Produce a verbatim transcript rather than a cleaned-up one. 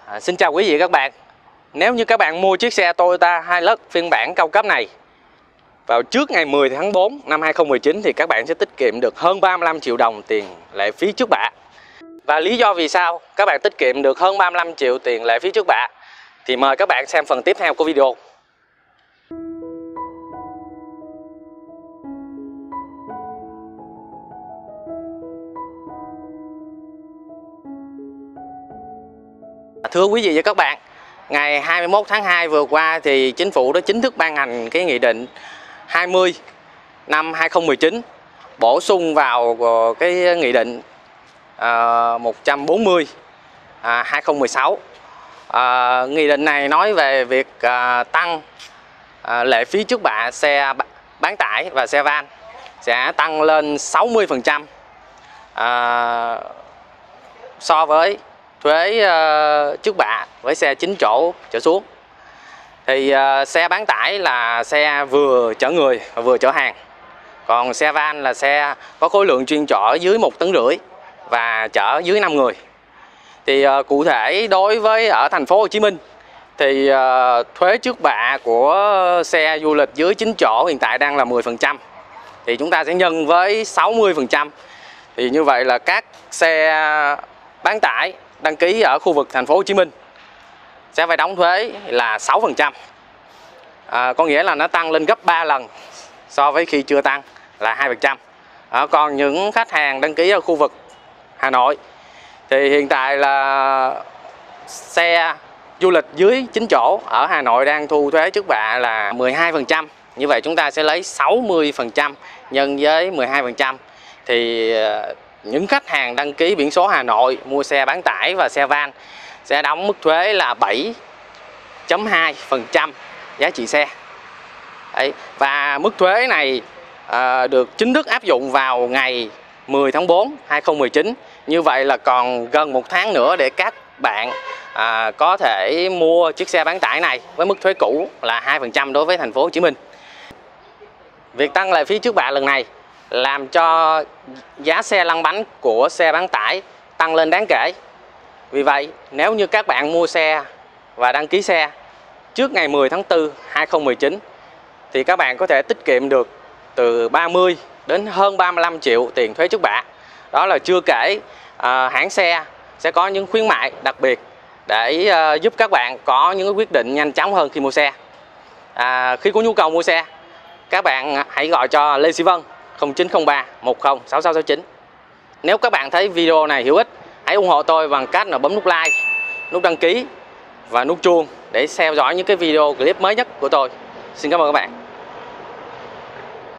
À, xin chào quý vị và các bạn. Nếu như các bạn mua chiếc xe Toyota Hilux phiên bản cao cấp này vào trước ngày mười tháng tư năm hai không một chín thì các bạn sẽ tiết kiệm được hơn ba mươi lăm triệu đồng tiền lệ phí trước bạ. Và lý do vì sao các bạn tiết kiệm được hơn ba mươi lăm triệu tiền lệ phí trước bạ thì mời các bạn xem phần tiếp theo của video. Thưa quý vị và các bạn, ngày hai mươi mốt tháng hai vừa qua thì chính phủ đã chính thức ban hành cái nghị định hai mươi năm hai không một chín bổ sung vào cái nghị định uh, một trăm bốn mươi uh, hai không một sáu. Uh, nghị định này nói về việc uh, tăng uh, lệ phí trước bạ xe bán tải và xe van sẽ tăng lên sáu mươi phần trăm uh, so với thuế uh, trước bạ với xe chín chỗ trở xuống. Thì uh, xe bán tải là xe vừa chở người và vừa chở hàng, còn xe van là xe có khối lượng chuyên chở dưới một tấn rưỡi và chở dưới năm người. Thì uh, cụ thể đối với ở thành phố Hồ Chí Minh thì uh, thuế trước bạ của xe du lịch dưới chín chỗ hiện tại đang là mười phần trăm, thì chúng ta sẽ nhân với sáu mươi phần trăm. Thì như vậy là các xe bán tải đăng ký ở khu vực thành phố Hồ Chí Minh sẽ phải đóng thuế là sáu phần trăm. À, có nghĩa là nó tăng lên gấp ba lần so với khi chưa tăng là hai phần trăm. À, còn những khách hàng đăng ký ở khu vực Hà Nội thì hiện tại là xe du lịch dưới chín chỗ ở Hà Nội đang thu thuế trước bạ là mười hai phần trăm. Như vậy chúng ta sẽ lấy sáu mươi phần trăm nhân với mười hai phần trăm thì những khách hàng đăng ký biển số Hà Nội mua xe bán tải và xe van sẽ đóng mức thuế là bảy phẩy hai phần trăm giá trị xe. Đấy. Và mức thuế này à, được chính thức áp dụng vào ngày mười tháng tư hai không một chín. Như vậy là còn gần một tháng nữa để các bạn à, có thể mua chiếc xe bán tải này với mức thuế cũ là hai phần trăm đối với thành phố Hồ Chí Minh. Việc tăng lệ phí trước bạ lần này làm cho giá xe lăn bánh của xe bán tải tăng lên đáng kể. Vì vậy, nếu như các bạn mua xe và đăng ký xe trước ngày mười tháng tư hai không một chín thì các bạn có thể tiết kiệm được từ ba mươi đến hơn ba mươi lăm triệu tiền thuế trước bạ. Đó là chưa kể à, hãng xe sẽ có những khuyến mại đặc biệt để à, giúp các bạn có những quyết định nhanh chóng hơn khi mua xe. À, khi có nhu cầu mua xe, các bạn hãy gọi cho Lê Sĩ Vân không chín không ba một không sáu sáu sáu chín. Nếu các bạn thấy video này hữu ích, hãy ủng hộ tôi bằng cách là bấm nút like, nút đăng ký và nút chuông để theo dõi những cái video clip mới nhất của tôi. Xin cảm ơn các bạn.